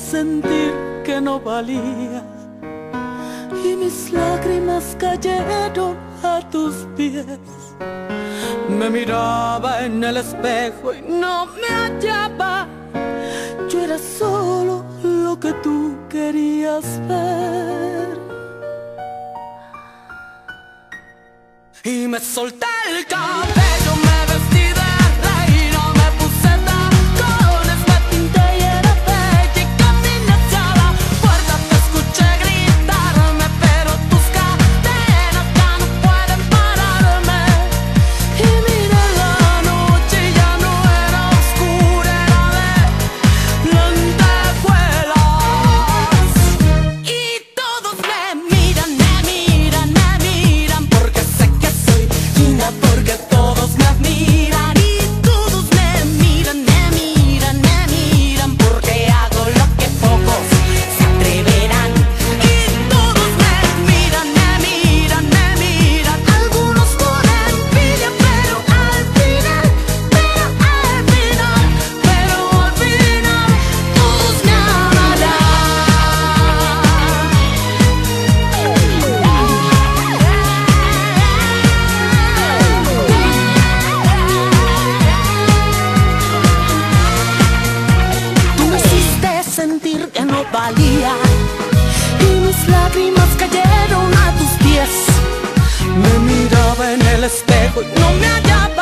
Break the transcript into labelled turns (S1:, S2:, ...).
S1: sentir que no valía, y mis lágrimas cayeron a tus pies. Me miraba en el espejo y no me hallaba. Yo era solo lo que tú querías ver. Y me solté el cabello, me vestí de reina, me puse tacones, me pinté y era bella, y caminé hacia la puerta. Te escuché gritarme, pero tus cadenas ya no pueden pararme. Y miré la noche y ya no era oscura, era de lentejuelas. Y todos me miran, porque sé que soy linda, porque todos me admiran. Y todos me miran, porque hago lo que pocos se atreverán. Y todos me miran, algunos con envidia, pero al final, todos me amarán. Tú me hiciste sentir que no valía, y mis lágrimas cayeron a tus pies. Me miraba en el espejo y no me hallaba.